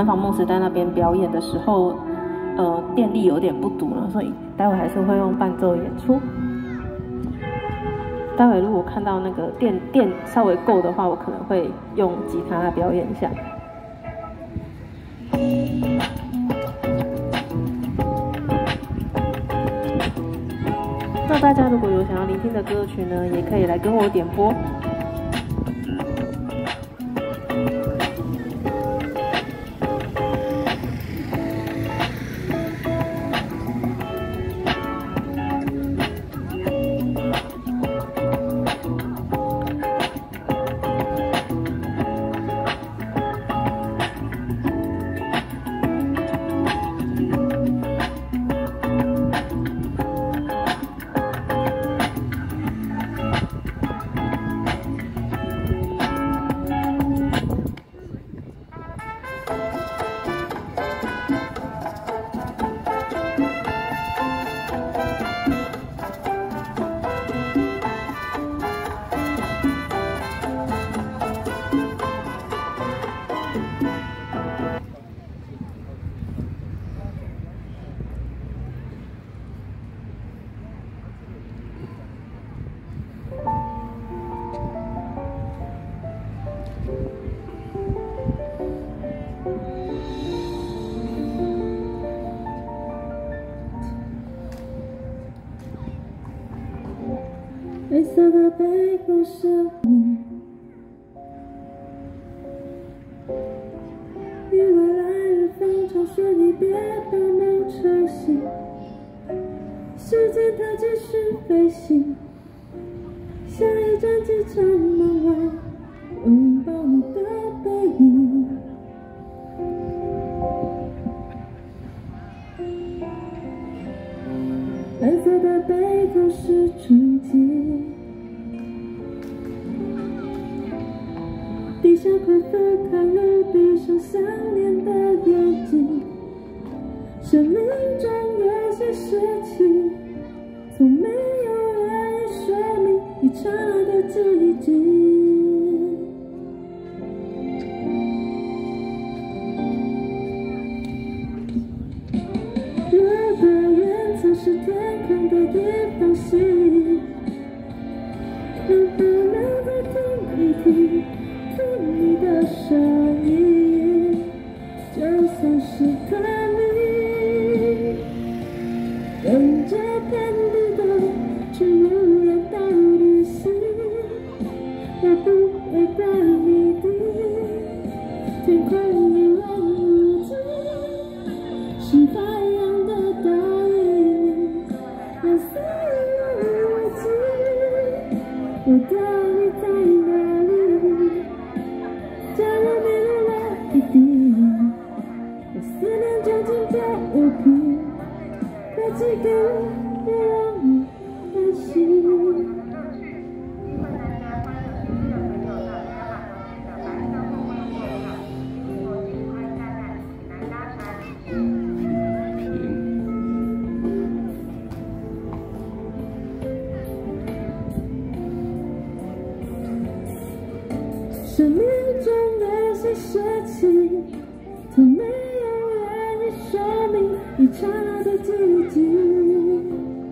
访梦时代那边表演的时候，电力有点不足了，所以待会还是会用伴奏演出。待会如果看到那个电稍微够的话，我可能会用吉他来表演一下。那大家如果有想要聆听的歌曲呢，也可以来跟我点播。 黑色的背后是你，与未来日方长说你别把梦吵醒，时间它继续飞行，下一站机场门外，我拥抱你的背影。蓝色的背头是纯净，低下快分开了，闭上相连的眼睛。生命中有些事情，从没有人说明，一刹那的寂静。如果远方是天空的一方星，能不能再听一听？你的声音，就算是他你，跟着看不到却无人道旅行，我不会怪你的天空一望无际，是白羊的倒影，蓝色一望无际，我的你在哪里？假如迷路了一地，我思念究竟在无凭，快寄给我，别让我担心。生命中有些事情，从没有人说明，一刹那的寂静。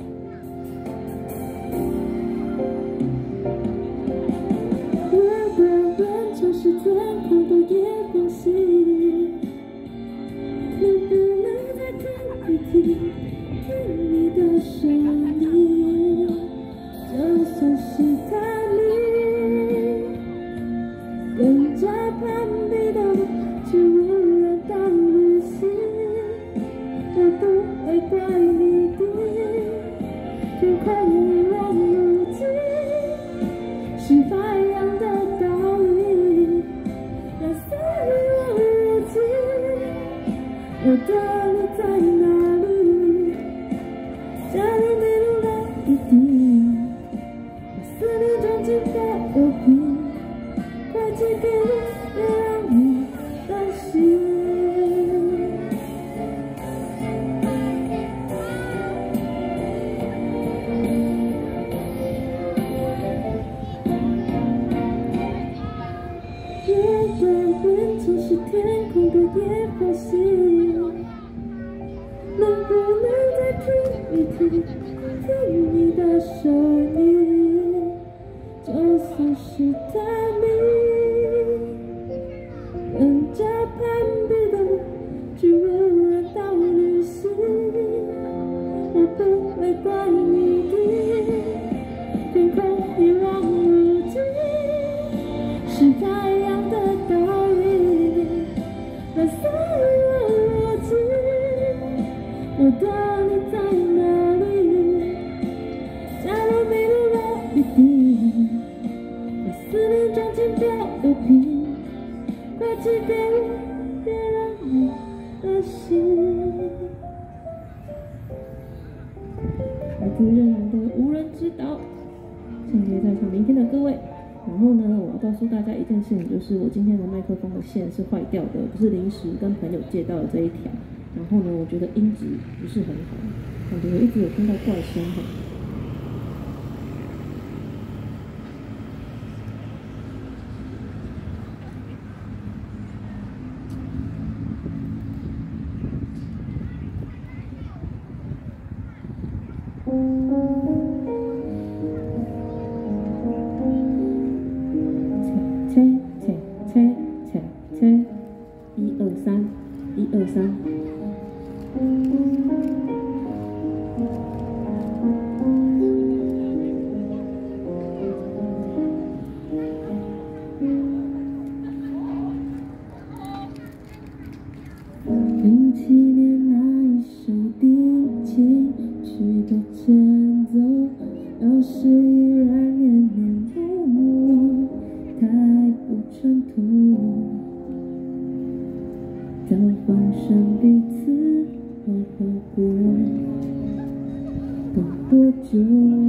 如果远处是天空的夜光星，能不能再听一听你的声音？就算是他你。跟着攀比的却无人道旅行，我不会怪你的天空一望无际，是白羊的倒影，蓝色一望无际，我的你在哪里？假如迷路了一地，我思念中尽在无凭，快寄给我，别让我担心。如果远处是天空的夜呼吸，能不能再听一听，听你的声音？就算是探秘，人家攀比的去无人岛旅行，我不会怪你的，天空一望无际，是太阳的倒影，蓝色与我落寂，我的你在哪里？假如迷路了一地，把思念装进漂流瓶，快寄给我，别让我的心。来自热兰的无人知道，献给在场聆听的各位。然后呢，我要告诉大家一件事情，就是我今天的麦克风的线是坏掉的，不是临时跟朋友借到的这一条。然后呢，我觉得音质不是很好，感觉一直有听到怪声哈。切，一二三，一二三。07年那一首定情曲的前奏，要是依然念念不忘，太不传统。早放生彼此，好好过，等多久？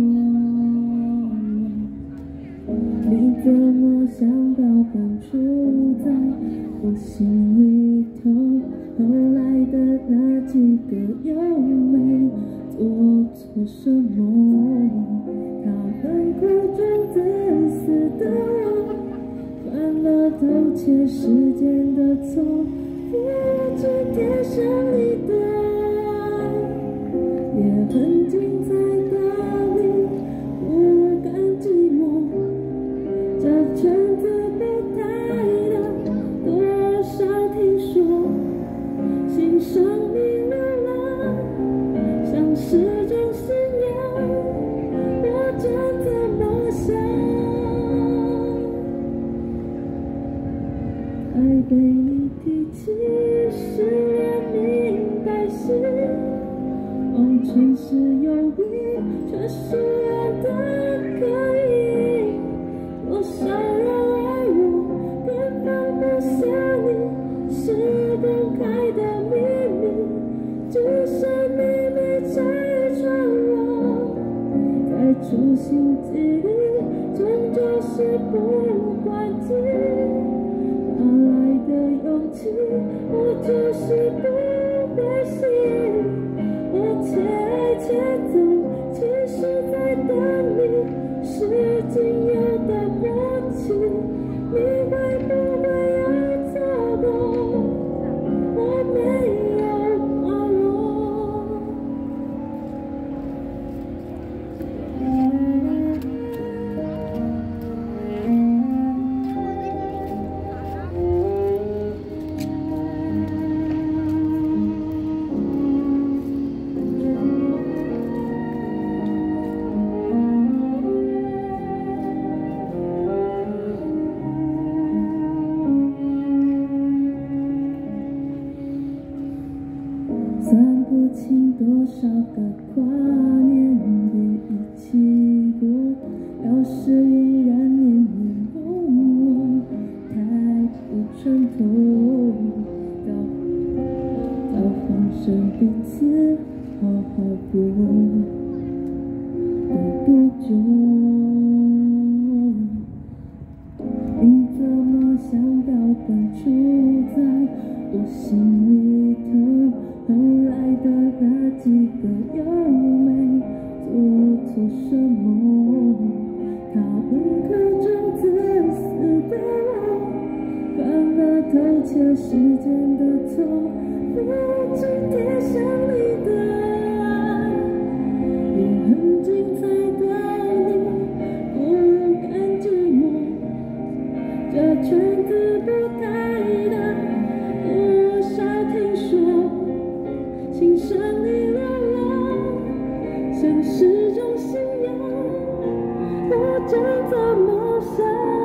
你怎么想到本住在我心里头？后来的那几个又没做错什么？他们苦中自私的我，犯了偷窃时间的错，我只天上你的也很精彩的你，不甘寂寞，这圈子不太大，多少听说欣赏你流浪，像是种信仰，我真怎么想？还被你提起失恋明白时，谎称是友谊，却疏远的可以。多少人爱我，偏放不下你，是公开的秘密，只是你没拆穿我，在处心积虑，终究是不关机。哪来的勇气？我就是不被吸引，我且爱且走，其实在等你，是仅有的默契。你会不会有错过？我没有把握。算不清多少个跨年也一起过，要是依然念念不忘，太不传统。要放生彼此，好好过，有多久？你怎么想标本住在我心里头？后来的那几个又没做错什么？他们口中自私的我， 犯了推敲时间的错，不止贴上你的爱，也很精彩的你不甘寂寞。这圈子不太大，多少听说，欣赏你流浪，像是种信仰，我将怎么想？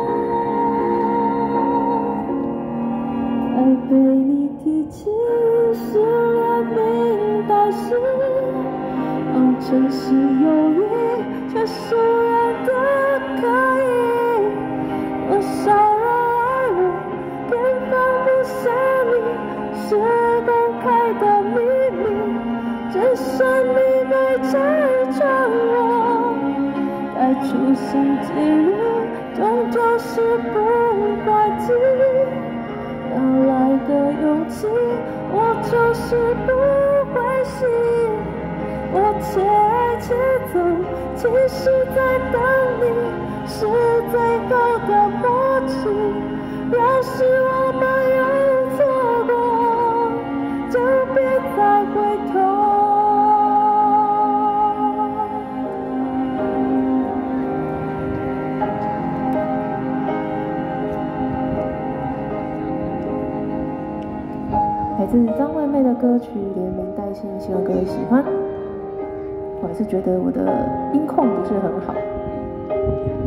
爱被你提起，释然明白时，诚实犹豫，却释然的可以。多少人爱我，便放不下你，是公开的秘密，只剩你没拆穿我。该出现几率，终究是不怪己。哪来的勇气？我就是不会信。我且爱且走，其实在等你，是最高的默契。要是我们有错过，就别再回头。来自张惠妹的歌曲《连名带姓》，希望各位喜欢。我还是觉得我的音控不是很好。